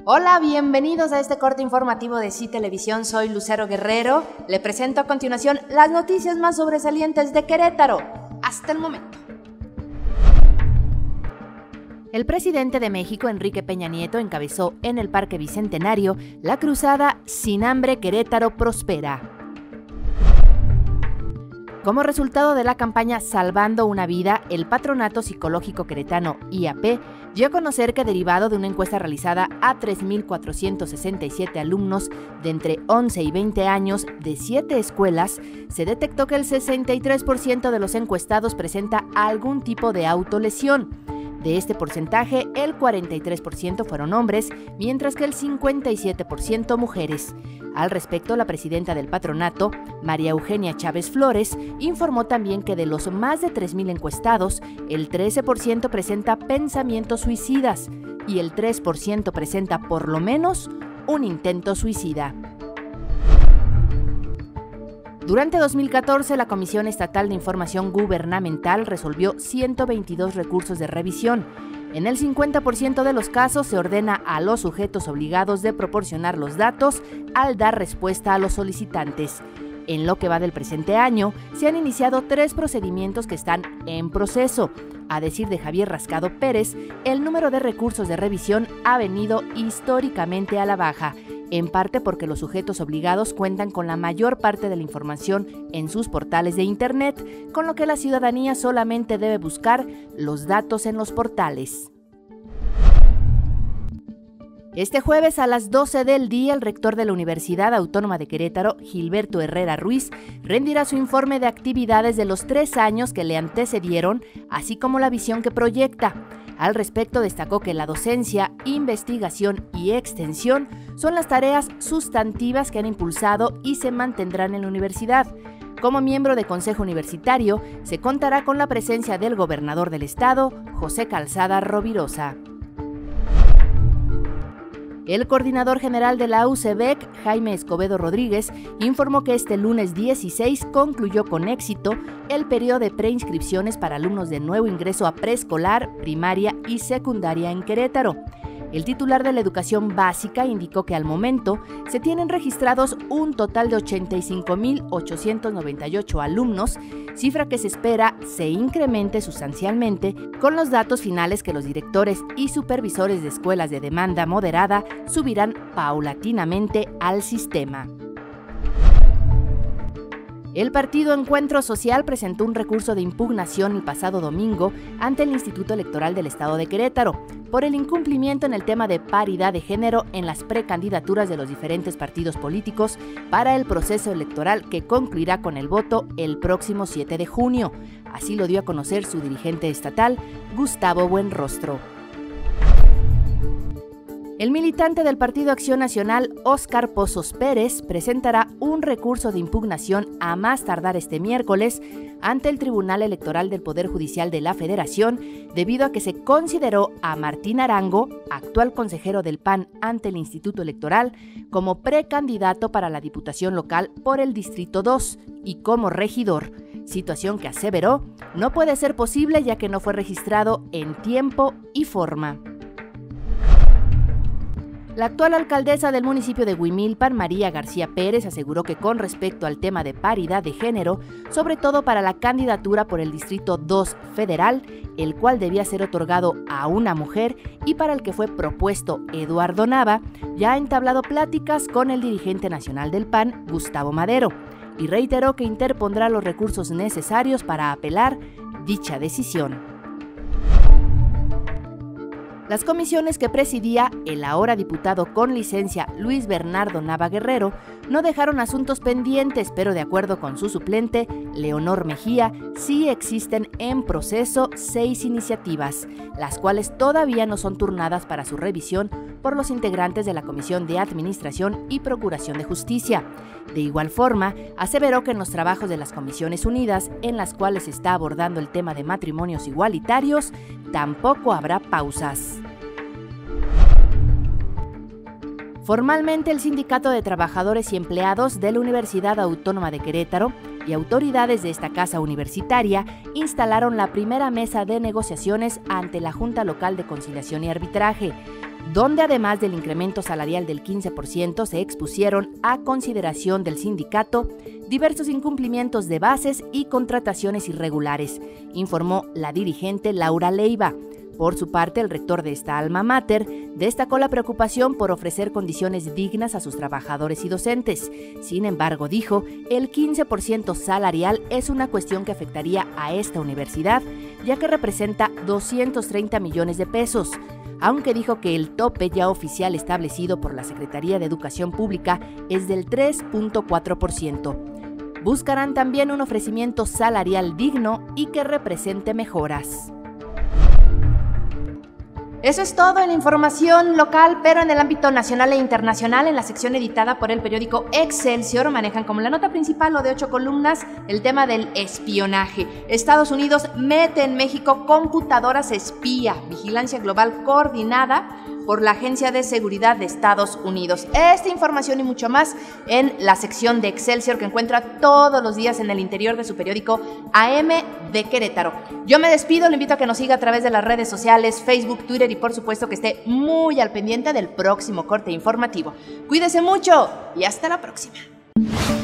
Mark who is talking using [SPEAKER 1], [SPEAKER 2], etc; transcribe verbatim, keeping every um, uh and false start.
[SPEAKER 1] Hola, bienvenidos a este corte informativo de C I Televisión. Soy Lucero Guerrero. Le presento a continuación las noticias más sobresalientes de Querétaro hasta el momento. El presidente de México, Enrique Peña Nieto, encabezó en el Parque Bicentenario la cruzada Sin Hambre Querétaro Prospera. Como resultado de la campaña Salvando una Vida, el Patronato Psicológico Queretano I A P dio a conocer que, derivado de una encuesta realizada a tres mil cuatrocientos sesenta y siete alumnos de entre once y veinte años de siete escuelas, se detectó que el sesenta y tres por ciento de los encuestados presenta algún tipo de autolesión. De este porcentaje, el cuarenta y tres por ciento fueron hombres, mientras que el cincuenta y siete por ciento mujeres. Al respecto, la presidenta del patronato, María Eugenia Chávez Flores, informó también que de los más de tres mil encuestados, el trece por ciento presenta pensamientos suicidas y el tres por ciento presenta por lo menos un intento suicida. Durante dos mil catorce, la Comisión Estatal de Información Gubernamental resolvió ciento veintidós recursos de revisión. En el cincuenta por ciento de los casos se ordena a los sujetos obligados de proporcionar los datos al dar respuesta a los solicitantes. En lo que va del presente año, se han iniciado tres procedimientos que están en proceso. A decir de Javier Rascado Pérez, el número de recursos de revisión ha venido históricamente a la baja, en parte porque los sujetos obligados cuentan con la mayor parte de la información en sus portales de Internet, con lo que la ciudadanía solamente debe buscar los datos en los portales. Este jueves a las doce del día, el rector de la Universidad Autónoma de Querétaro, Gilberto Herrera Ruiz, rendirá su informe de actividades de los tres años que le antecedieron, así como la visión que proyecta. Al respecto, destacó que la docencia, investigación y extensión son las tareas sustantivas que han impulsado y se mantendrán en la universidad. Como miembro de Consejo Universitario, se contará con la presencia del gobernador del estado, José Calzada Rovirosa. El coordinador general de la U C B E C, Jaime Escobedo Rodríguez, informó que este lunes dieciséis concluyó con éxito el periodo de preinscripciones para alumnos de nuevo ingreso a preescolar, primaria y secundaria en Querétaro. El titular de la educación básica indicó que al momento se tienen registrados un total de ochenta y cinco mil ochocientos noventa y ocho alumnos, cifra que se espera se incremente sustancialmente con los datos finales que los directores y supervisores de escuelas de demanda moderada subirán paulatinamente al sistema. El partido Encuentro Social presentó un recurso de impugnación el pasado domingo ante el Instituto Electoral del Estado de Querétaro por el incumplimiento en el tema de paridad de género en las precandidaturas de los diferentes partidos políticos para el proceso electoral que concluirá con el voto el próximo siete de junio. Así lo dio a conocer su dirigente estatal, Gustavo Buenrostro. El militante del Partido Acción Nacional, Óscar Pozos Pérez, presentará un recurso de impugnación a más tardar este miércoles ante el Tribunal Electoral del Poder Judicial de la Federación, debido a que se consideró a Martín Arango, actual consejero del P A N ante el Instituto Electoral, como precandidato para la Diputación Local por el Distrito dos y como regidor, situación que aseveró no puede ser posible ya que no fue registrado en tiempo y forma. La actual alcaldesa del municipio de Huimilpan, María García Pérez, aseguró que con respecto al tema de paridad de género, sobre todo para la candidatura por el Distrito dos Federal, el cual debía ser otorgado a una mujer y para el que fue propuesto Eduardo Nava, ya ha entablado pláticas con el dirigente nacional del P A N, Gustavo Madero, y reiteró que interpondrá los recursos necesarios para apelar dicha decisión. Las comisiones que presidía el ahora diputado con licencia Luis Bernardo Nava Guerrero no dejaron asuntos pendientes, pero de acuerdo con su suplente, Leonor Mejía, sí existen en proceso seis iniciativas, las cuales todavía no son turnadas para su revisión por los integrantes de la Comisión de Administración y Procuración de Justicia. De igual forma, aseveró que en los trabajos de las Comisiones Unidas, en las cuales se está abordando el tema de matrimonios igualitarios, tampoco habrá pausas. Formalmente, el Sindicato de Trabajadores y Empleados de la Universidad Autónoma de Querétaro y autoridades de esta casa universitaria instalaron la primera mesa de negociaciones ante la Junta Local de Conciliación y Arbitraje, donde además del incremento salarial del quince por ciento se expusieron a consideración del sindicato diversos incumplimientos de bases y contrataciones irregulares, informó la dirigente Laura Leiva. Por su parte, el rector de esta alma mater destacó la preocupación por ofrecer condiciones dignas a sus trabajadores y docentes. Sin embargo, dijo, el quince por ciento salarial es una cuestión que afectaría a esta universidad, ya que representa doscientos treinta millones de pesos. Aunque dijo que el tope ya oficial establecido por la Secretaría de Educación Pública es del tres punto cuatro por ciento. Buscarán también un ofrecimiento salarial digno y que represente mejoras. Eso es todo en la información local, pero en el ámbito nacional e internacional, en la sección editada por el periódico Excelsior, manejan como la nota principal o de ocho columnas el tema del espionaje. Estados Unidos mete en México computadoras espía, vigilancia global coordinada por la Agencia de Seguridad de Estados Unidos. Esta información y mucho más en la sección de Excelsior que encuentra todos los días en el interior de su periódico A M de Querétaro. Yo me despido, le invito a que nos siga a través de las redes sociales, Facebook, Twitter y por supuesto que esté muy al pendiente del próximo corte informativo. Cuídese mucho y hasta la próxima.